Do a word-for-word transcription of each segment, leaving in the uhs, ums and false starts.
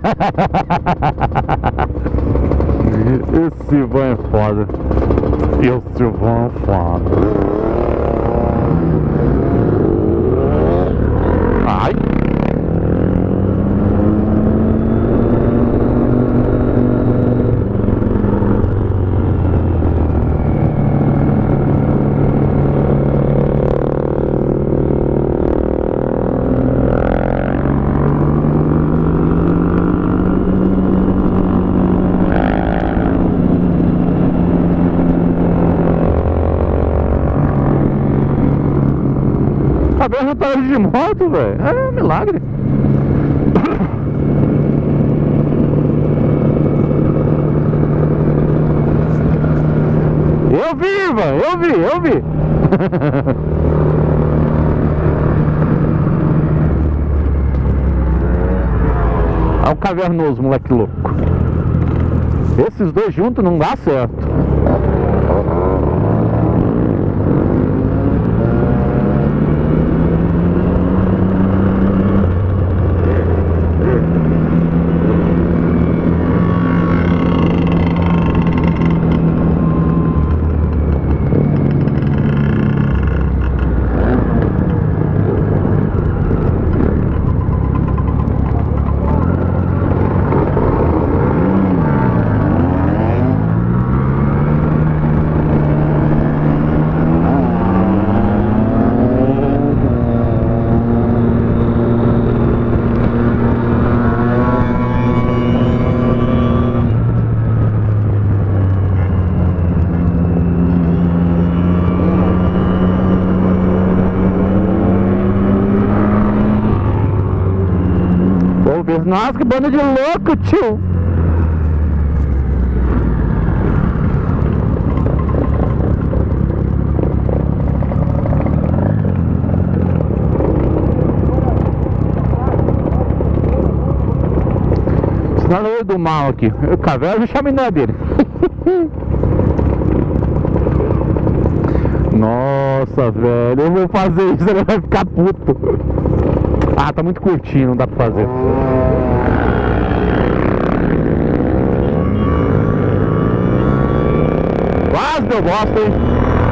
Esse van é foda. Esse van é foda. Ai. Agora não tá de moto, velho. É um milagre. Eu vi, Ivan, eu vi, eu vi. Olha o cavernoso, moleque louco. Esses dois juntos não dá certo. Nossa, que banda de louco, tio! Sinal no olho do mal aqui. O Caverna e o chaminé dele. Nossa, velho, eu vou fazer isso, ele vai ficar puto. Ah, tá muito curtinho, não dá pra fazer. Quase deu bosta, hein?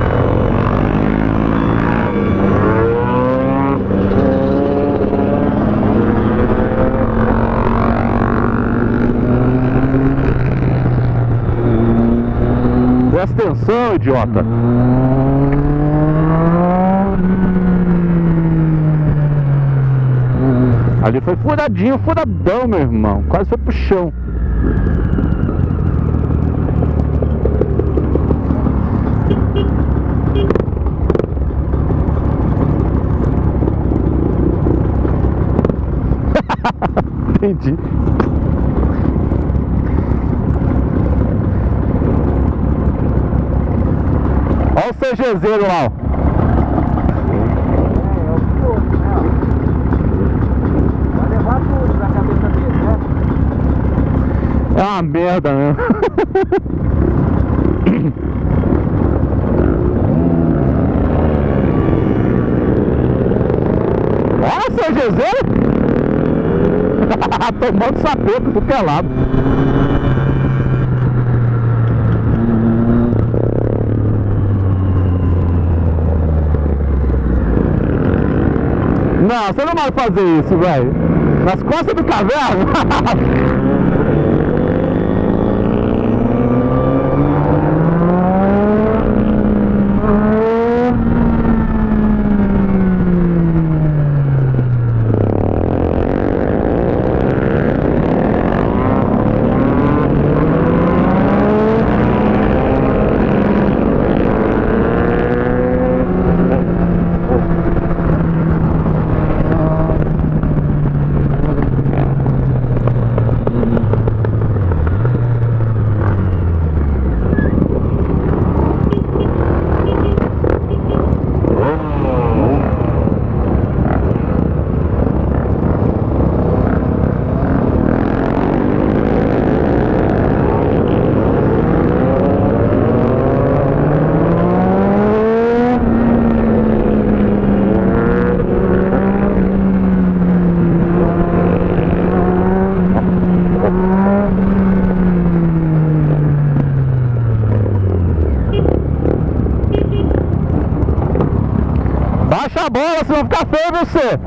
Presta atenção, idiota. Ali foi furadinho, furadão, meu irmão. Quase foi pro chão. Entendi. Olha o CGZero lá, ó. É uma merda mesmo. Olha o CGZero. Tomando sapeta do que é lado. Não, você não vai fazer isso, velho. Nas costas do Caverna. baixa a bola, senão fica feio você.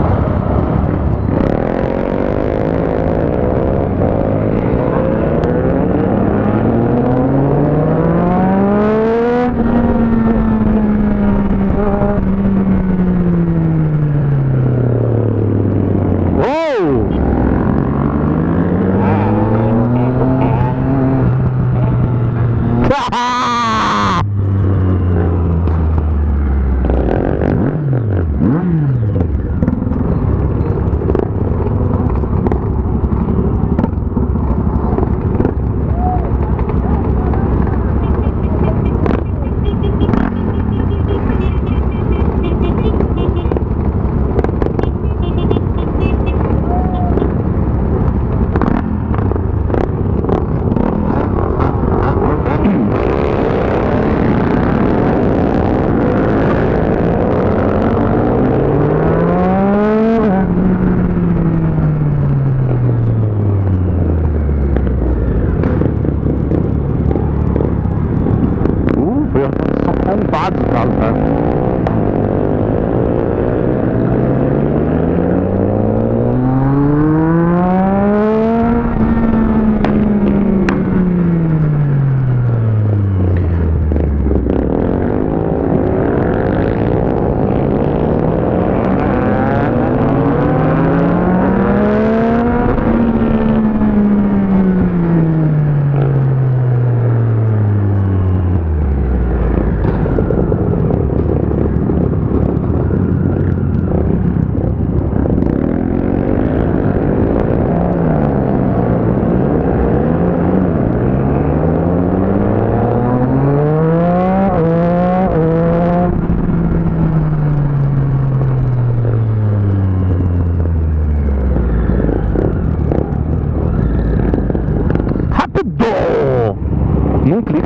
Num clique.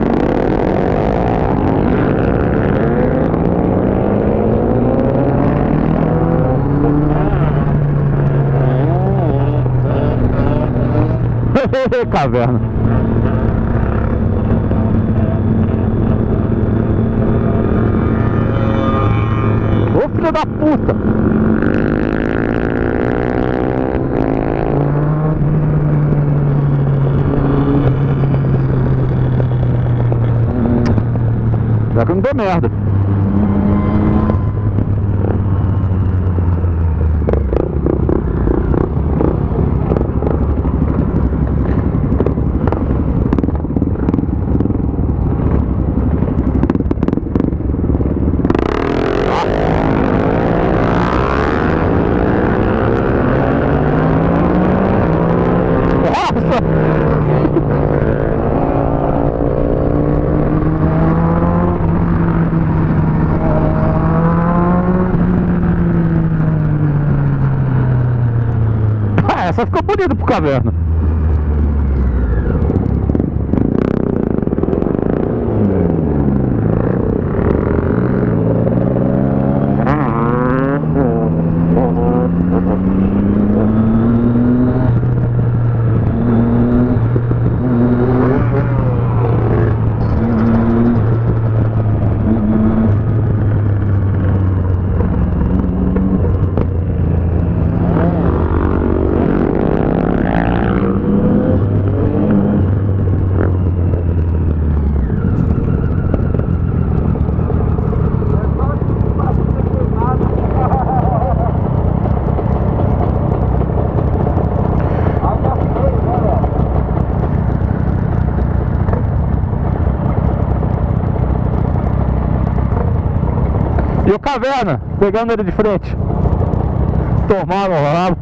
Caverna. Ô filho da puta! Já que eu não dou merda. Essa ficou bonita pro caverna. E o caverna, pegando ele de frente. Tomaram o rabo.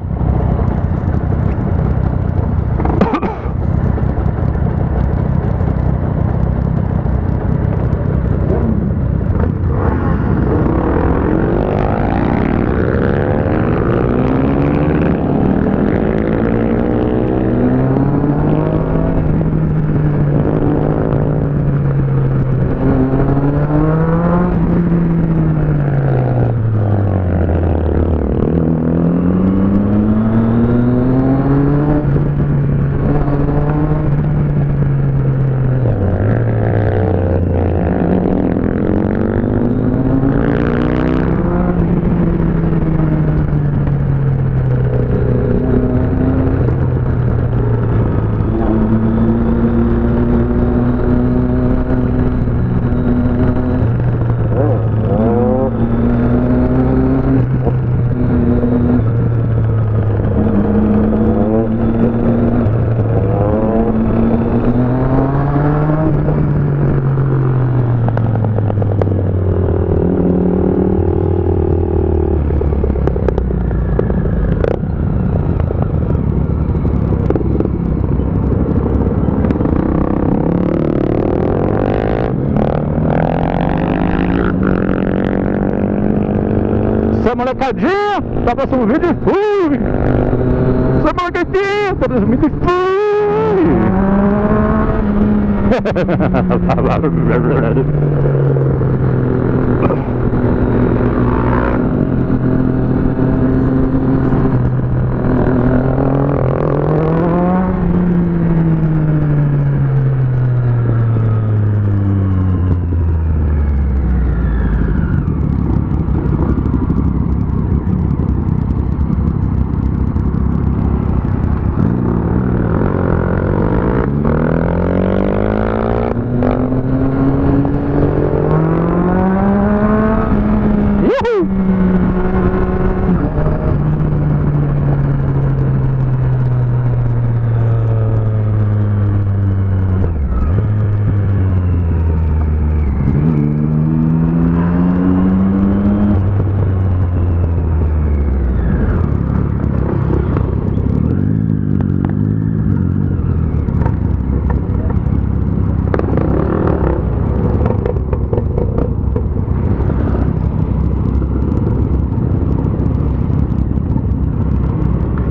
Essa molecadinha, tá passando um vídeo e fui! Essa molecadinha, tá passando um vídeo e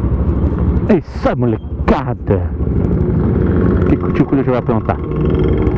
essa molecada. O que, que o tio Cuida já vai perguntar?